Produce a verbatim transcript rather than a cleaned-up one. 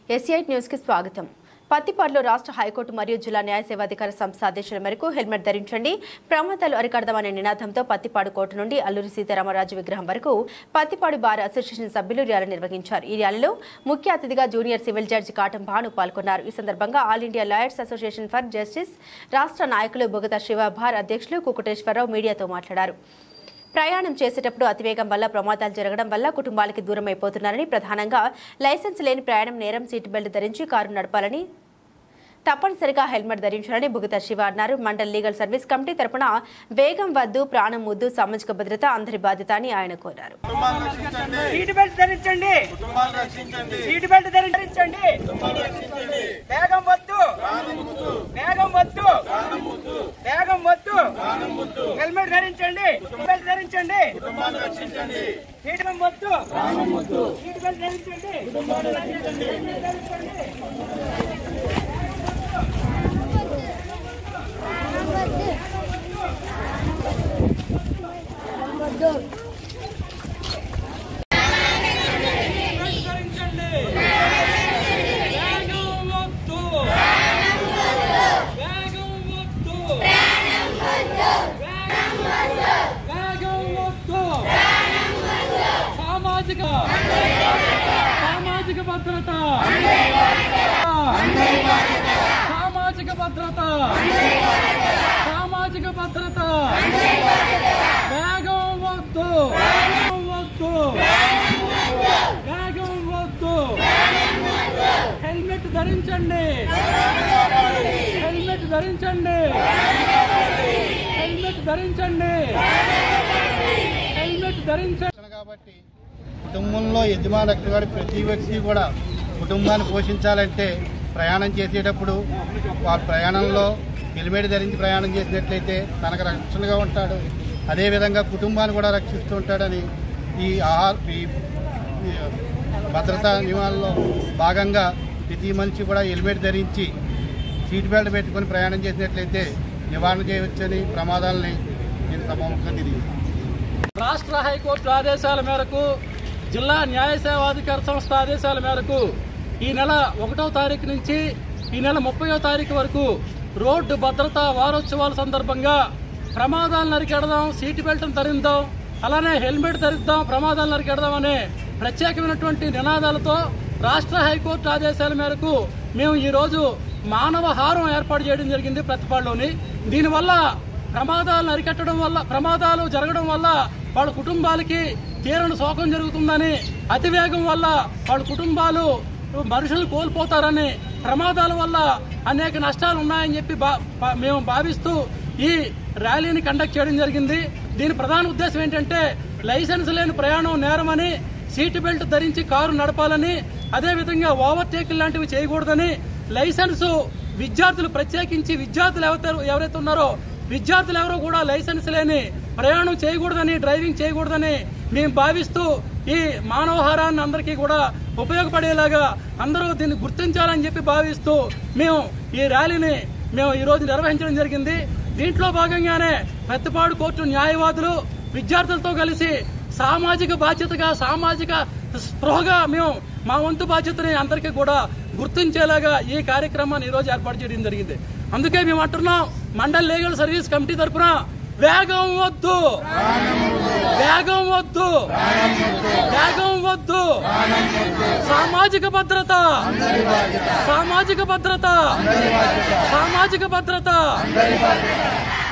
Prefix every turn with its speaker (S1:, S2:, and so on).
S1: ఎస్ఐట్ news కి స్వాగతం. పత్తిపాడులో రాష్ట్ర హైకోర్టు మరియు జిల్లా న్యాయ సేవాధికార సంస్థ ఆదేశాల మేరకు హెల్మెట్ ధరించండి, ప్రమాదాలు అరికడదామనే నినాదంతో పత్తిపాడు కోర్టు నుండి అల్లూరి సీతారామరాజు విగ్రహం వరకు పత్తిపాడు బార్ అసోసియేషన్ సభ్యులు ర్యాలీ నిర్వహించారు. ఈ ర్యాలీలో ముఖ్య అతిథిగా junior civil judge Katam Bhanu పాల్గొన్నారు. ఈ సందర్భంగా all India lawyers association for justice రాష్ట్ర నాయకులు బొగత శివ భార్ అధ్యక్షులు కుకుటేశ్వరరావు మీడియాతో మాట్లాడారు. ప్రయాణం చేసేటప్పుడు అతివేగం వల్ల ప్రమాదాలు జరగడం వల్ల కుటుంబాలకి దూరం అయిపోతున్నారని, ప్రధానంగా లైసెన్స్ లేని ప్రయాణం నేరం, సీట్ బెల్ట్ ధరించి కారు నడపాలని, తప్పనిసరిగా హెల్మెట్ ధరించాలని బుగత శివ అన్నారు. మండల్ లీగల్ సర్వీస్ కమిటీ తరపున వేగం వద్దు, ప్రాణం ముద్దు, సామాజిక భద్రత అందరి బాధ్యత అని ఆయన కోరారు.
S2: సీట్ బెల్ట్ ధరించండి, సీట్ బెల్ట్ ధరించండి, వేగం వద్దు, వేగం వద్దు, వేగం వద్దు, హెల్మెట్ ధరించండి, బెల్ట్ ధరించండి, సీట్ బెల్ట్ వద్దు, సీట్ బెల్ట్ ధరించండి. సామాజిక భద్రత, సామాజిక భద్రత, సామాజిక భద్రత, వేగం వద్దు, వద్దు, వేగం వద్దు, హెల్మెట్ ధరించండి, హెల్మెట్ ధరించండి, హెల్మెట్ ధరించండి, హెల్మెట్ ధరించండి.
S3: కాబట్టి కుటుంబంలో యజమాని గారు ప్రతి వ్యక్తి కూడా కుటుంబాన్ని పోషించాలంటే ప్రయాణం చేసేటప్పుడు ఆ ప్రయాణంలో హెల్మెట్ ధరించి ప్రయాణం చేసినట్లయితే తనకు రక్షణగా ఉంటాడు, అదేవిధంగా కుటుంబాన్ని కూడా రక్షిస్తూ ఉంటాడని ఈ ఆహార ఈ భద్రతా నియమాల్లో భాగంగా ప్రతి మనిషి కూడా హెల్మెట్ ధరించి సీట్ బెల్ట్ పెట్టుకొని ప్రయాణం చేసినట్లయితే నివారణ చేయవచ్చని ప్రమాదాలని నేను సభాముఖంగా తెలియజేస్తాను.
S2: రాష్ట్ర హైకోర్టు ఆదేశాల మేరకు, జిల్లా న్యాయ సేవాధికార సంస్థ ఆదేశాల మేరకు ఈ నెల ఒకటో తారీఖు నుంచి ఈ నెల ముప్పయో తారీఖు వరకు రోడ్డు భద్రతా వారోత్సవాల సందర్భంగా ప్రమాదాలను అరికెడదాం, సీట్ బెల్ట్ను ధరిద్దాం, అలానే హెల్మెట్ ధరిద్దాం, ప్రమాదాలను అరికెడదాం అనే ప్రత్యేకమైనటువంటి నినాదాలతో రాష్ట్ర హైకోర్టు ఆదేశాల మేరకు మేము ఈరోజు మానవ హారం ఏర్పాటు చేయడం జరిగింది పత్తిపాడులోని. దీనివల్ల ప్రమాదాలను అరికట్టడం వల్ల, ప్రమాదాలు జరగడం వల్ల వాళ్ళ కుటుంబాలకి తీరని శోకం జరుగుతుందని, అతివేగం వల్ల వాళ్ళ కుటుంబాలు మనుషులు కోల్పోతారని, ప్రమాదాల వల్ల అనేక నష్టాలు ఉన్నాయని చెప్పి మేము భావిస్తూ ఈ ర్యాలీని కండక్ట్ చేయడం జరిగింది. దీని ప్రధాన ఉద్దేశం ఏంటంటే లైసెన్స్ లేని ప్రయాణం నేరమని, సీట్ బెల్ట్ ధరించి కారు నడపాలని, అదేవిధంగా ఓవర్టేక్ లాంటివి చేయకూడదని, లైసెన్స్ విద్యార్థులు ప్రత్యేకించి విద్యార్థులు ఎవరైతే ఉన్నారో విద్యార్థులు ఎవరో కూడా లైసెన్స్ లేని ప్రయాణం చేయకూడదని, డ్రైవింగ్ చేయకూడదని మేము భావిస్తూ ఈ మానవహారాన్ని అందరికీ కూడా ఉపయోగపడేలాగా అందరూ దీన్ని గుర్తించాలని చెప్పి భావిస్తూ మేము ఈ ర్యాలీని మేము ఈ రోజు నిర్వహించడం జరిగింది. దీంట్లో భాగంగానే పత్తిపాడు కోర్టు న్యాయవాదులు విద్యార్థులతో కలిసి సామాజిక బాధ్యతగా, సామాజిక స్పృహగా మేము మా వంతు బాధ్యతని అందరికీ కూడా గుర్తించేలాగా ఈ కార్యక్రమాన్ని ఈ రోజు ఏర్పాటు చేయడం జరిగింది. అందుకే మేము అంటున్నాం, మండల్ లీగల్ సర్వీస్ కమిటీ తరఫున వేగం వద్దు, వేగం వద్దు, వేగం వద్దు, సామాజిక భద్రత, సామాజిక భద్రత, సామాజిక భద్రత.